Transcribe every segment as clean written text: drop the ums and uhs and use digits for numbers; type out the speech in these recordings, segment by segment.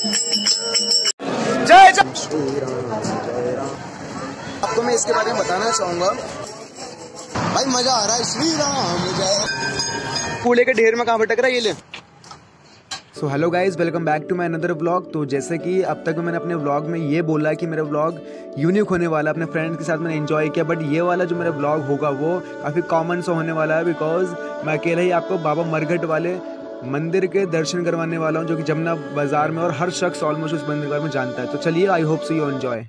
जय जय श्री राम जय राम। आपको मैं इसके बारे में बताना चाहूंगा भाई, मजा आ रहा है। श्री राम जय। कूड़े के ढेर में कहाँ भटक रहा है ये ले। So hello guys, welcome back to my another vlog. तो जैसे कि अब तक मैंने अपने व्लॉग में ये बोला है कि मेरा व्लॉग यूनिक होने वाला है, अपने फ्रेंड्स के साथ मैंने एंजॉय किया, बट ये वाला जो मेरा व्लॉग होगा वो काफ़ी कॉमन सा होने वाला है, बिकॉज मैं अकेला ही आपको बाबा मरघट वाले मंदिर के दर्शन करवाने वाला हूँ, जो कि जमुना बाजार में, और हर शख्स ऑलमोस्ट उस मंदिर के बारे में जानता है। तो चलिए, I hope so you enjoy.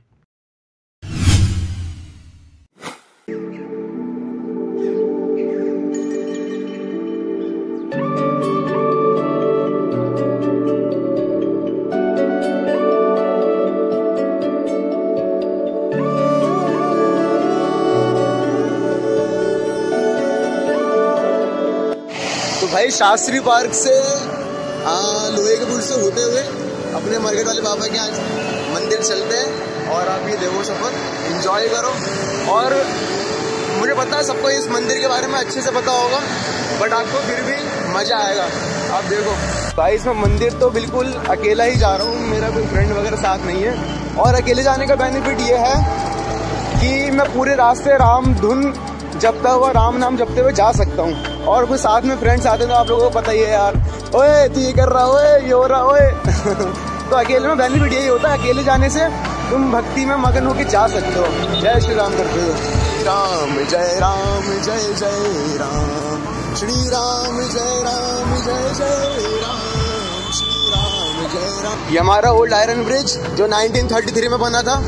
तो भाई शास्त्री पार्क से लोहे के पुल से होते हुए अपने मरघट वाले बाबा के आज मंदिर चलते हैं, और आप ये देखो सफर एंजॉय करो। और मुझे पता है सबको इस मंदिर के बारे में अच्छे से पता होगा, बट आपको फिर भी मजा आएगा। आप देखो भाई, इसमें मंदिर तो बिल्कुल अकेला ही जा रहा हूँ, मेरा कोई फ्रेंड वगैरह साथ नहीं है। और अकेले जाने का बेनिफिट ये है कि मैं पूरे रास्ते राम धुन जपता हुआ, राम नाम जपते हुए जा सकता हूँ। और कोई साथ में फ्रेंड्स आते हैं तो आप लोगों को पता ही है यार, ओए तू ये कर रहा, ओए ये हो रहा, ओए तो अकेले में बेनिफिट यही होता है, अकेले जाने से तुम भक्ति में मगन होकर जा सकते हो। जय श्री राम करते हो। राम जय राम जय जय राम, श्री राम जय राम जय जय राम, श्री राम जय राम। ये हमारा ओल्ड आयरन ब्रिज जो 1933 में बना था।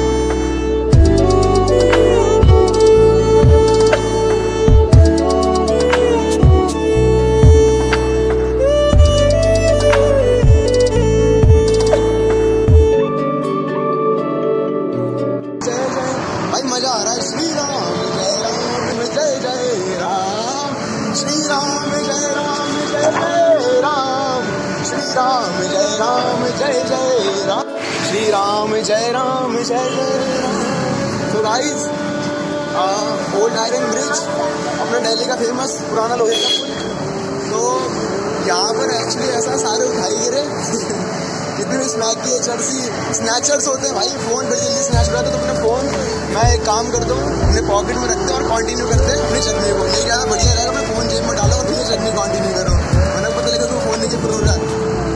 श्री राम जय राम जय जय राम। तो गाइस, ओल्ड आयरन ब्रिज अपना दिल्ली का फेमस पुराना लोहे का पुल। तो यहाँ पर एक्चुअली ऐसा सारे उठाई गिरे जितने भी स्नैक की स्नैचर्स होते हैं भाई, फोन बड़ी जल्दी स्नैच हो जाता है। तो अपने फोन मैं एक काम करता हूँ, अपने पॉकेट में रखते हैं और कंटिन्यू करते हैं अपनी जर्नी को। ये ज़्यादा बढ़िया रहेगा, अपने फोन जेब में डालो और फिर जर्नी कंटिन्यू करो, वरना पता लगा तो फोन नीचे फ्लो हो रहा है।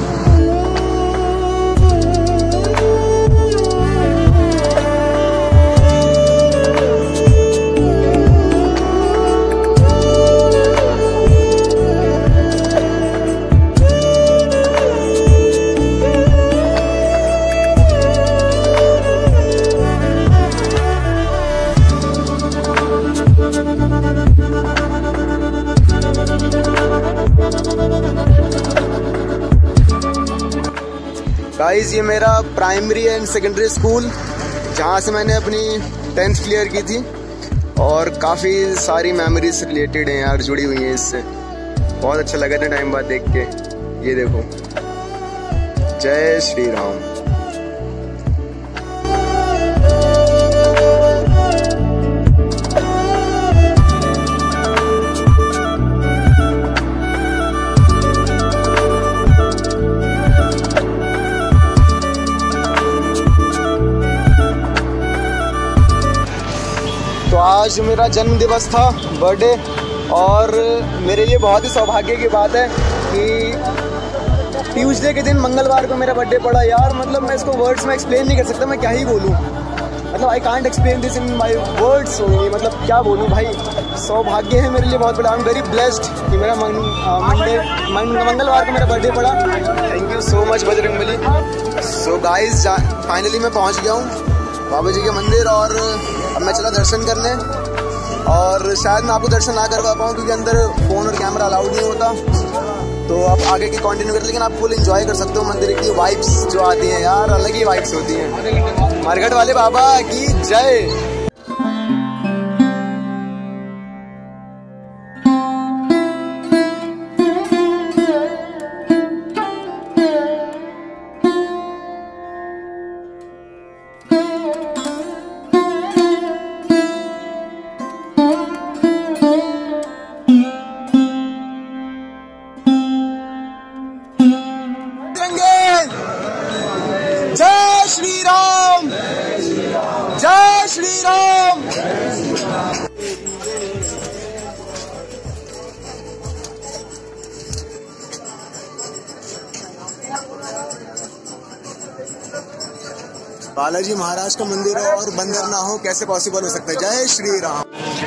गाइस, ये मेरा प्राइमरी एंड सेकेंडरी स्कूल, जहाँ से मैंने अपनी 10th क्लियर की थी, और काफ़ी सारी मेमोरीज रिलेटेड हैं यार, जुड़ी हुई हैं इससे। बहुत अच्छा लगा था टाइम बाद देख के। ये देखो, जय श्री राम। तो आज मेरा जन्म दिवस था, बर्थडे, और मेरे लिए बहुत ही सौभाग्य की बात है कि ट्यूसडे के दिन मंगलवार को मेरा बर्थडे पड़ा। यार मतलब मैं इसको वर्ड्स में एक्सप्लेन नहीं कर सकता, मैं क्या ही बोलूँ, मतलब I can't explain this in my words. मतलब क्या बोलूँ भाई, सौभाग्य है मेरे लिए बहुत बड़ा। आई एम वेरी ब्लेस्ड कि मेरा मंगलवार को मेरा बर्थडे पड़ा। Thank you so much Bajrangbali. So guys, finally मैं पहुँच गया हूँ बाबा जी के मंदिर, और अब मैं चला दर्शन करने। और शायद मैं आपको दर्शन ना करवा पाऊँ क्योंकि अंदर फ़ोन और कैमरा अलाउड नहीं होता। तो आप आगे की कंटिन्यू करते, लेकिन आप फुल एंजॉय कर सकते हो। मंदिर की वाइब्स जो आती हैं यार, अलग ही वाइब्स होती हैं। मरघट वाले बाबा की जय। बालाजी महाराज का मंदिर हो और बंदर ना हो, कैसे पॉसिबल हो सकता है। जय Shri Ram.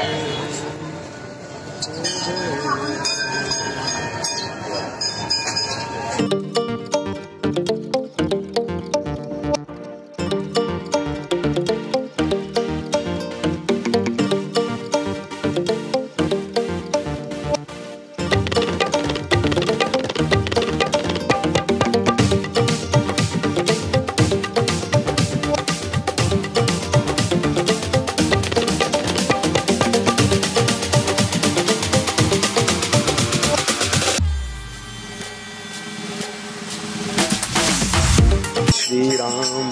Shri Ram.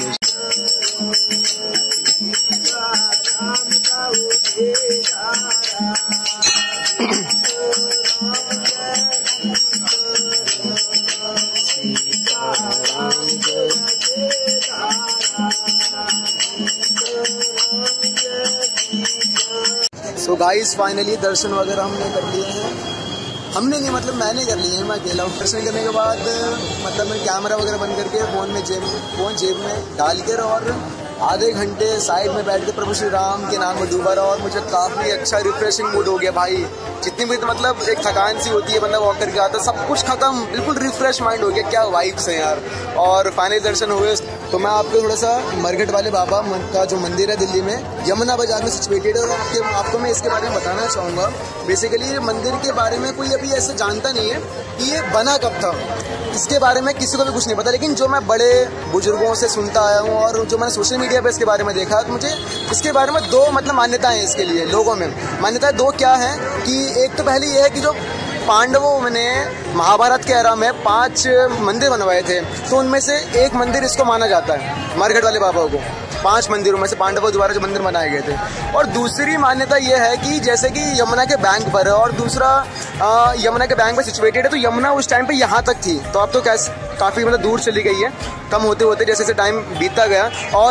So guys finally दर्शन वगैरह हमने कर लिए हैं। हमने नहीं मतलब मैंने कर लिए हैं, मैं अकेला हूँ। दर्शन करने के बाद मतलब मैं कैमरा वगैरह बंद करके फ़ोन जेब में डाल कर और आधे घंटे साइड में बैठ के प्रभु श्री राम के नाम में डूबा रहा और मुझे काफ़ी अच्छा रिफ्रेशिंग मूड हो गया भाई। जितनी भी मतलब एक थकान सी होती है, बंदा वॉक करके आता है, सब कुछ खत्म, बिल्कुल रिफ्रेश माइंड हो गया। क्या वाइब्स हैं यार। और फाइनली दर्शन हुए। तो मैं आपको थोड़ा सा मरघट वाले बाबा का जो मंदिर है दिल्ली में यमुना बाजार में सिचुएटेड है, आपको मैं इसके बारे में बताना चाहूँगा। बेसिकली ये मंदिर के बारे में कोई अभी ऐसे जानता नहीं है कि ये बना कब था, इसके बारे में किसी को भी कुछ नहीं पता। लेकिन जो मैं बड़े बुजुर्गों से सुनता आया हूँ और जो मैंने सोशल मीडिया पे इसके बारे में देखा, तो मुझे इसके बारे में दो मतलब मान्यताएं हैं इसके लिए। लोगों में मान्यताएं दो क्या है कि एक तो पहली ये है कि जो पांडवों ने महाभारत के एरा में 5 मंदिर बनवाए थे, तो उनमें से एक मंदिर इसको माना जाता है मरघट वाले बाबा को। 5 मंदिरों में से पांडवों द्वारा जो मंदिर बनाए गए थे। और दूसरी मान्यता यह है कि जैसे कि यमुना के बैंक पर है और दूसरा यमुना के बैंक पर सिचुएटेड है, तो यमुना उस टाइम पे यहाँ तक थी, तो अब तो काफ़ी मतलब दूर चली गई है, कम होते होते जैसे जैसे टाइम बीतता गया।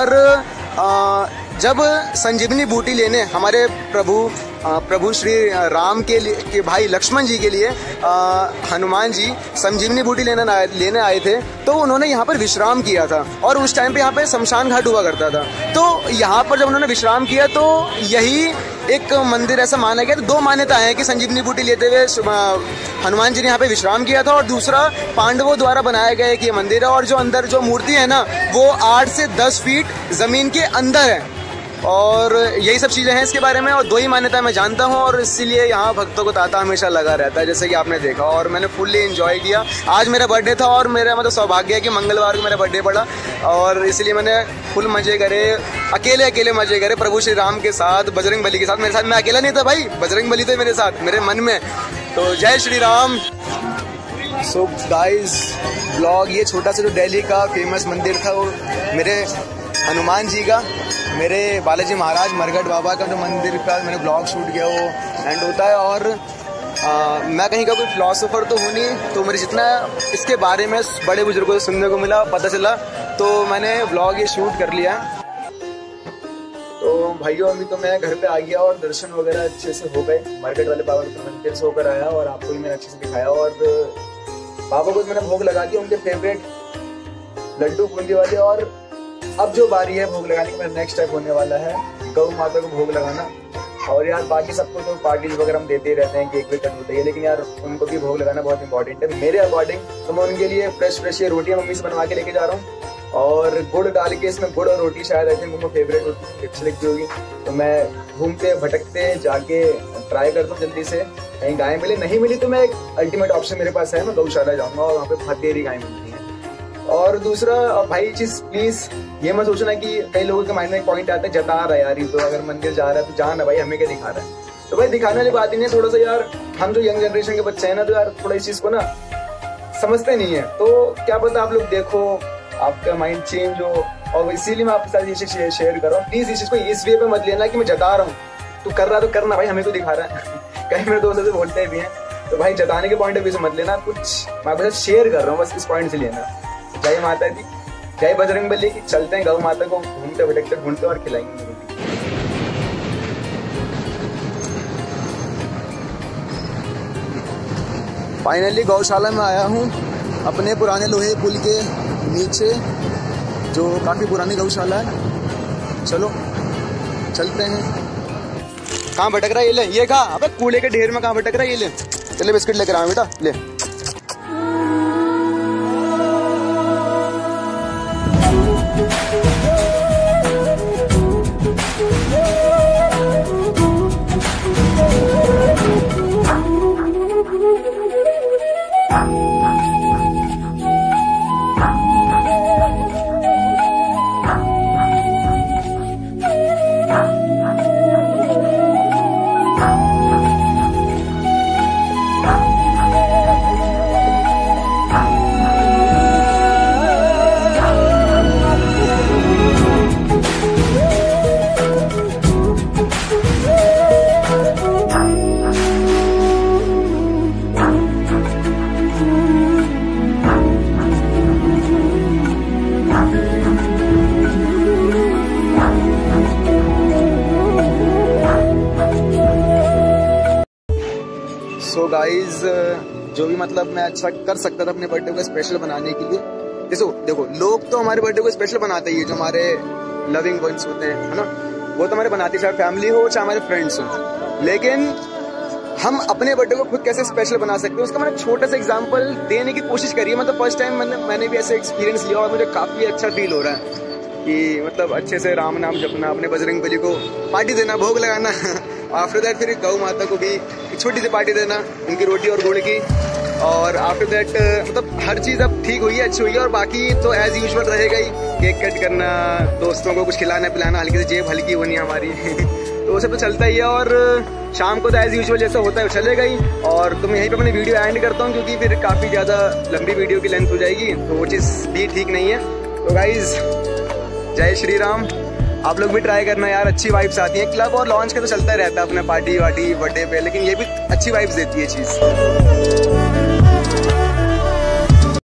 और जब संजीवनी बूटी लेने हमारे प्रभु श्री राम के भाई लक्ष्मण जी के लिए हनुमान जी संजीवनी बूटी लेने आए थे, तो उन्होंने यहाँ पर विश्राम किया था। और उस टाइम पे यहाँ पे शमशान घाट हुआ करता था, तो यहाँ पर जब उन्होंने विश्राम किया तो यही एक मंदिर ऐसा माना गया। तो दो मान्यता है कि संजीवनी बूटी लेते हुए हनुमान जी ने यहाँ पे विश्राम किया था, और दूसरा पांडवों द्वारा बनाया गया एक ये मंदिर है। और जो अंदर जो मूर्ति है ना, वो 8 से 10 फीट जमीन के अंदर है। और यही सब चीज़ें हैं इसके बारे में, और दो ही मान्यता मैं जानता हूँ, और इसीलिए यहाँ भक्तों को तांता हमेशा लगा रहता है, जैसे कि आपने देखा। और मैंने फुल्ली एंजॉय किया। आज मेरा बर्थडे था और मेरा मतलब सौभाग्य है कि मंगलवार को मेरा बर्थडे पड़ा, और इसलिए मैंने फुल मज़े करे, अकेले मज़े करे प्रभु श्री राम के साथ, बजरंग बली के साथ। मेरे साथ मैं अकेला नहीं था भाई, बजरंग बली थे मेरे साथ, मेरे मन में। तो जय Shri Ram. So guys blog ये छोटा सा जो दिल्ली का फेमस मंदिर था, वो मेरे हनुमान जी का, मेरे बालाजी महाराज मरघट बाबा का जो मंदिर का मैंने ब्लॉग शूट किया, वो एंड होता है। और मैं कहीं का कोई फिलोसोफर तो हूँ नहीं, तो मेरे जितना इसके बारे में बड़े बुजुर्गों से सुनने को मिला, पता चला, तो मैंने ब्लॉग ये शूट कर लिया। तो भाइयों अभी तो मैं घर पे आ गया और दर्शन वगैरह अच्छे से हो गए। मरघट वाले बाबा के मंदिर से होकर आया और आपको भी मैंने अच्छे से दिखाया। और बाबा को मैंने भोग लगा दिया, उनके फेवरेट लड्डू बूंदी वाले। और अब जो बारी है भोग लगाने की, मेरा नेक्स्ट स्टेप होने वाला है गौ माता को भोग लगाना। और यार बाकी सबको तो पार्टीज वगैरह हम देते ही रहते हैं, केक वेक कट होता है, लेकिन यार उनको भी भोग लगाना बहुत इंपॉर्टेंट है मेरे अकॉर्डिंग। तो मैं उनके लिए फ्रेश ये रोटियां मम्मी से बनवा के लेके जा रहा हूँ, और गुड़ डाल के, इसमें गुड़ और रोटी शायद आई थिंक उनको फेवरेट होती, अच्छी लगती होगी। तो मैं घूमते भटकते जाके ट्राई करता हूँ जल्दी से, कहीं गाय मिले, नहीं मिली तो मैं एक अल्टीमेट ऑप्शन मेरे पास है, मैं गौशाला जाऊँगा और वहाँ पे बहुत देरी गाय मिलती है। और दूसरा भाई चीज प्लीज ये मत सोचना कि कई लोगों के माइंड में एक पॉइंट आता है, जता रहा है यार, ये तो अगर मंदिर जा रहा है तो जाना भाई, हमें क्या दिखा रहा है। तो भाई दिखाने वाली बात ही नहीं है, थोड़ा सा यार हम जो यंग जनरेशन के बच्चे हैं ना, तो यार थोड़ा इस चीज को ना समझते नहीं है। तो क्या पता आप लोग देखो, आपका माइंड चेंज हो, और इसीलिए मैं आपके साथ ये चीज शेयर कर रहा हूँ। प्लीज इस चीज को इस वे पे मत लेना कि मैं जता रहा हूँ, तू कर रहा तो करना भाई, हमें तो दिखा रहा है। कहीं मेरे दोस्तों से बोलते भी हैं, तो भाई जताने के पॉइंट ऑफ व्यू से मत लेना, कुछ मैं आपके साथ शेयर कर रहा हूँ, बस इस पॉइंट से लेना। जय माता दी, जय बजरंग बली की। चलते हैं गौ माता को घूमते भटकते ढूंढते और खिलाएंगे रोटी। फाइनली गौशाला में आया हूँ अपने पुराने लोहे पुल के नीचे, जो काफ़ी पुरानी गौशाला है। चलो चलते हैं। कहाँ भटक रहा है ये? ले ये कहा, अबे कूड़े के ढेर में कहाँ भटक रहा है ये? ले चले बिस्किट लेकर आया बेटा, ले। सो गाइज, जो भी मतलब मैं अच्छा कर सकता था अपने बर्थडे को स्पेशल बनाने के लिए, देखो लोग तो हमारे बर्थडे को स्पेशल बनाते ही है, जो हमारे लविंग वंस होते हैं, है ना, वो तो हमारे बनाते, चाहे फैमिली हो चाहे हमारे फ्रेंड्स हो। लेकिन हम अपने बर्थडे को खुद कैसे स्पेशल बना सकते हैं, उसका मैंने छोटा सा एग्जांपल देने की कोशिश करी है। मतलब फर्स्ट टाइम मैंने भी ऐसे एक्सपीरियंस लिया और मुझे काफ़ी अच्छा फील हो रहा है कि मतलब अच्छे से राम नाम जपना, अपने बजरंग बली को पार्टी देना, भोग लगाना, आफ्टर दैट फिर गौ माता को भी एक छोटी सी पार्टी देना, उनकी रोटी और गुड़ की, और आफ्टर दैट मतलब हर चीज़ अब ठीक हुई है, अच्छी हुई है। और बाकी तो एज यूजुअल रहेगा ही, केक कट करना, दोस्तों को कुछ खिलाना पिलाना, हल्की सी जेब हल्की होनी हमारी तो वो सब तो चलता ही है। और शाम को तो एज यूजुअल जैसा होता है चलेगा ही। और तो मैं यहीं पे अपनी वीडियो एंड करता हूँ, क्योंकि फिर काफ़ी ज़्यादा लंबी वीडियो की लेंथ हो जाएगी, तो वो चीज़ भी ठीक नहीं है। तो गाइज जय श्री राम, आप लोग भी ट्राई करना यार, अच्छी वाइब्स आती हैं। क्लब और लॉन्च का तो चलता रहता है अपना पार्टी वार्टी बर्थडे पे, लेकिन ये भी अच्छी वाइब्स देती है चीज़।